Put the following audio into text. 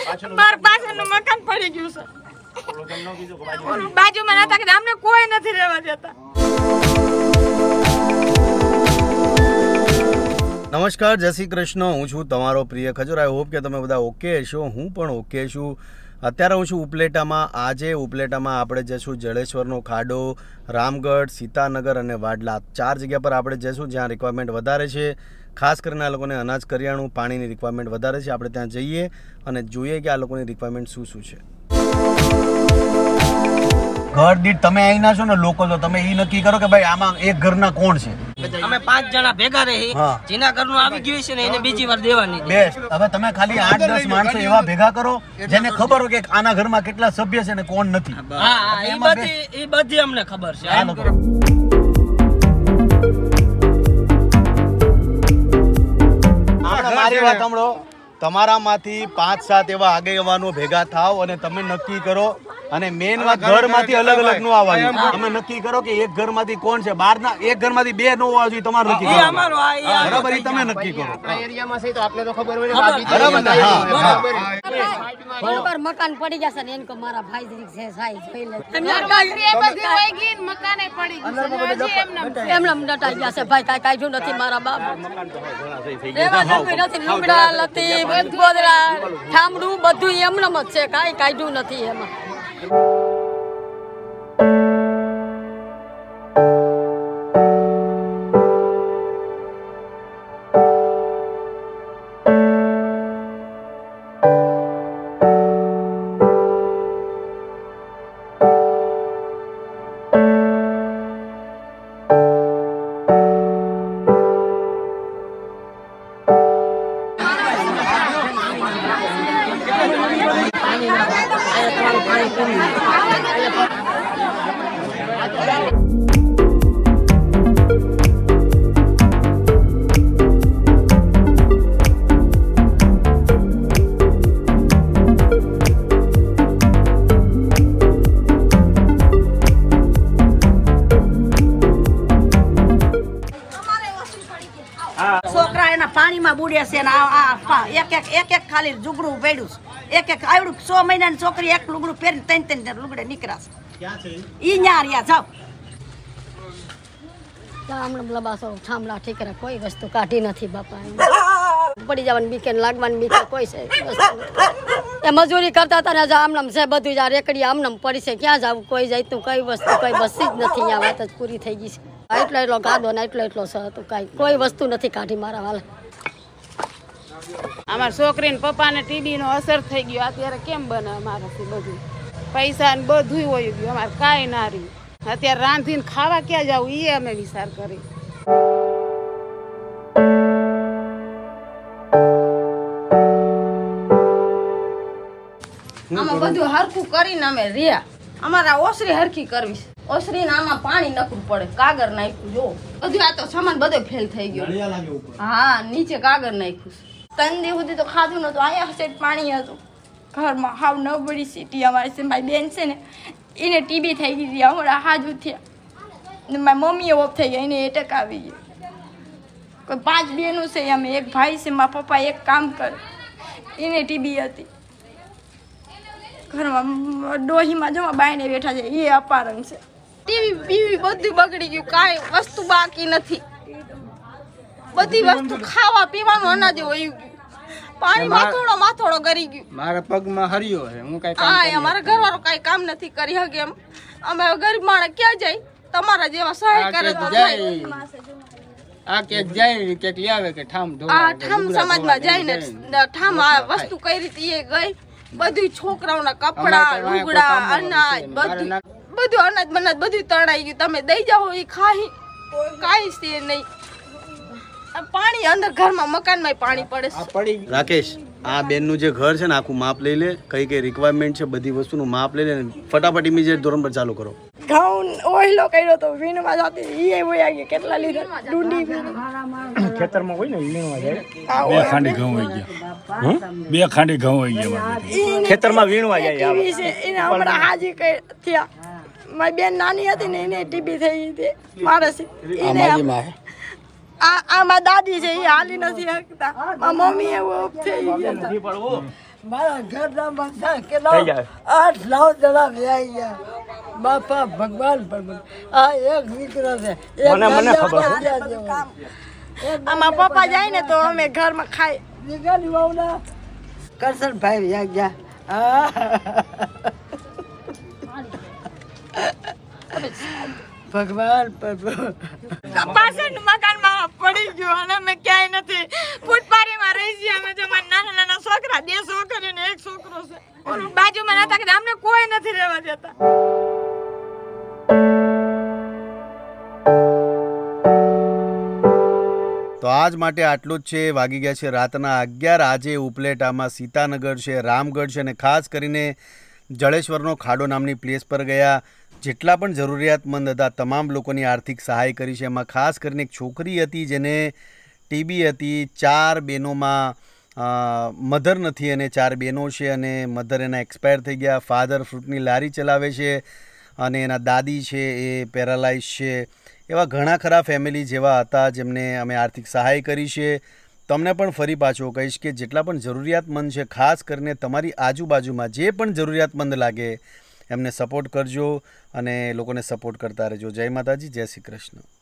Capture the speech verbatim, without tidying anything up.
માર પાછળનું મકાન પડી ગયું છે બાજુમાં નતા કે અમને કોઈ નથી રહેવા દેતા। નમસ્કાર, જય શ્રી કૃષ્ણ। હું છું તમારો પ્રિય ખજૂર। આઈ હોપ કે તમે બધા ઓકે છો। હું પણ ઓકે છું। અત્યારે હું છું ઉપલેટામાં। આજે ઉપલેટામાં આપણે જઈશું જડેશ્વરનો ખાડો, રામગઢ, સીતાનગર અને વાડલા, ચાર જગ્યા પર આપણે જઈશું જ્યાં રિક્વાયરમેન્ટ વધારે છે। ખાસ કરીને આ લોકોને અનાજ, કરિયાણું, પાણીની રિક્વાયરમેન્ટ વધારે છે। આપણે ત્યાં જઈએ અને જોઈએ કે આ લોકોની રિક્વાયરમેન્ટ શું શું છે। ઘર દીઠ તમે અહીંના છો ને લોકો, તો તમે એ નક્કી કરો કે ભાઈ આમાં એક ઘરના કોણ છે। અમે પાંચ જણા ભેગા રહી, જેના ઘરનું આવી ગયું છે ને એને બીજી વાર દેવાની બેસ્ટ। હવે તમે ખાલી આઠ દસ માણસો એવા ભેગા કરો જેને ખબર હોય કે આના ઘરમાં કેટલા સભ્ય છે ને કોણ નથી। હા, એ બધી એ બધી અમને ખબર છે। મારી વાત સાંભળો, તમારામાંથી પાંચ સાત એવા આગેવાનો ભેગા થાવ અને તમે નક્કી કરો। અને મેન વાત ઘરમાંથી અલગ અલગ નો આવવાનું, તમે નક્કી કરો કે એક ઘરમાંથી કોણ છે। બાર ના એક ઘરમાંથી બે નો આવવા જોઈએ, તમારું નક્કી કરો બરાબર। એ તમે નક્કી કરો એરિયામાં છે તો આપને તો ખબર હોય બરાબર ને। હા બરાબર મકાન પડી જશે ને એનકો મારા ભાઈ જરીક છે સાઈ જોઈ લે અમાર ગાડી બધી વઈ ગઈ ને મકાને પડી ગયું છે એમને એમને નટાઈ ગયા છે ભાઈ, કાઈ કાઈ નથી મારા બાપ રેવા કોઈ નથી, લુગડા લતી ગોદરા ઠામડું બધું એમનેમ જ છે, કાઈ કાઢ્યું નથી એમાં। છોકરા એના પાણીમાં બુડે છે ને આ એક એક એક એક ખાલી લુગડું પડ્યું છે, એક એક આવડું સો મહિનાની છોકરી એક લુગડું પહેરીને ત્રણ ત્રણ લુગડે નીકળાશે। ઈ ન્યા રહ્યા જાવ હમણાં લબાસો થાંભલા ઠીકરા કોઈ વસ્તુ કાઢી નથી બાપા। પડી જવાની બીકે લાગવાની બીકે કોઈ છે એ મજૂરી કરતા હતા ને આમનામ છે બધું, આ રેકડી આમનામ પડી છે, ક્યાં જવું કોઈ જાતનું કઈ વસ્તુ કઈ બસી જ નથી। અહીંયા વાત જ પૂરી થઈ ગઈ છે। એટલો એટલો ગાદો ને એટલો એટલો છે તો કઈ કોઈ વસ્તુ નથી કાઢી મારા વાલા। અમાર છોકરી ને પપ્પા ને ટીબી નો અસર થઈ ગયો, અત્યારે કેમ બને અમારાથી બધું પૈસા ને બધું હોય ગયું, અમારે કાંઈ ના રહ્યું। અત્યારે રાંધીને ખાવા ક્યાં જવું એ અમે વિચાર કરી। આમાં બધું હરખું કરીને અમે રહ્યા, અમારા ઓસરી હરખી કરવી, ઓસરી ને આમાં પાણી નખવું પડે, કાગળ નાખ્યું જો બધું, આ તો સામાન બધો ફેલ થઈ ગયો। હા, નીચે કાગળ નાખ્યું, ત્રણ દિવસ સુધી તો ખાધું નતું, અહીંયા સેટ પાણી હતું ઘરમાં, હાવ નબળી સીટી અમારી છે। મારી બેન છે ને એને ટીબી થઈ ગઈ હતી, હમણાં હાજુ થયા ને મારી મમ્મીએ ઓફ થઈ ગયા, એને એટેક આવી ગયો। કોઈ પાંચ બેનું છે અમે, એક ભાઈ છે, મારા પપ્પા એક કામ કરે, એને ટીબી હતી ઘરમાં। ડોહીમાં જમા બાઈને બેઠા છે, એ અપારણ છે। ટીવી બીવી બધું બગડી ગયું, કાંઈ વસ્તુ બાકી નથી, બધી વસ્તુ ખાવા પીવાનું અનાજ વયું ગયું, પાણી માથોડો માથોડો કરી ગયું। મારા પગમાં હરિયો છે, હું કઈ હા, અમારા ઘરવાળો કઈ કામ નથી કરી શકે એમ, અમે ગરીબ માણસ ક્યાં જાય, તમારા જેવા સહાય કરે તો થાય। આ કે જાય કે લાવે કે ઠામ ઢોળા, આ ઠામ સમાજમાં જાય ને ઠામ આ વસ્તુ કઈ રીતે એ ગઈ, બધું છોકરાઓના કપડા, લુગડા, અનાજ બધું બધું અનાજ બનાજ બધું તણાઈ ગયું। તમે દઈ જાઓ એ ખાઈ કાંઈ છે નહીં, પાણી અંદર ઘરમાં મકાનમાં પાણી પડે છે। રાકેશ, આ બેનનું જે ઘર છે ને આખું માપ લઈ લે, કઈ કઈ રિક્વાયરમેન્ટ છે બધી વસ્તુનું માપ લઈ લે ને ફટાફટ ઇમિડિયેટ ધોરણ પર ચાલુ કરો। ઘઉં ઓઈલો કર્યો તો વીણવા જાતી, ઈ વયા ગયા, કેટલા લીધા ડુંડી ખેતરમાં હોય ને વીણવા જાય, બે ખાંડી ઘઉં હોય ગયા, બે ખાંડી ઘઉં હોય ગયા ખેતરમાં વીણવા જાય। એને હમણાં હાજી થયા, મારી બેન નાની હતી ને એને ટીબી થઈ હતી મારે છે, આ આ મારી દાદી છે, એ હાલી નથી શકતા, મારી મમ્મી એવું થઈ ગયા। મારા ઘરના બધા કેટલા આઠ નવ જણા વ્યાઈ ગયા બાપા ભગવાન પર આ એક દીકરો છે મને મને ખબર છે આમાં પપ્પા જાય ને તો અમે ઘરમાં ખાઈ દીકરી વાવના કરશનભાઈ વ્યાઈ ગયા ભગવાન પર પાછળનું મકાનમાં પડી ગયું અને અમે ક્યાંય નથી ફૂટપારીમાં રહી છીએ અમે જો મારા નાના નાના છોકરા બે છોકરી ને એક છોકરો છે ઓલું બાજુમાં નતા કે અમને કોઈ નથી રહેવા દેતા. તો આજ માટે આટલું જ છે. વાગી ગયા છે રાતના અગિયાર. આજે ઉપલેટામાં સીતાનગર છે, રામગઢ છે અને ખાસ કરીને જળેશ્વરનો ખાડો નામની પ્લેસ પર ગયા. જેટલા પણ જરૂરિયાતમંદ હતા તમામ લોકોની આર્થિક સહાય કરી છે. એમાં ખાસ કરીને એક છોકરી હતી જેને ટીબી હતી. ચાર બહેનોમાં મધર નથી અને ચાર બહેનો છે અને મધર એના એક્સપાયર થઈ ગયા. ફાધર ફ્રૂટની લારી ચલાવે છે અને એના દાદી છે એ પેરાલાઇઝ છે. એવા ઘણા ખરા ફેમિલી જેવા હતા જેમને અમે આર્થિક સહાય કરી છે. તમને પણ ફરી પાછો કહીશ કે જેટલા પણ જરૂરિયાતમંદ છે ખાસ કરીને તમારી આજુબાજુમાં જે પણ જરૂરિયાતમંદ લાગે એમને સપોર્ટ કરજો અને લોકોને સપોર્ટ કરતા રહેજો. જય માતાજી, જય શ્રી કૃષ્ણ.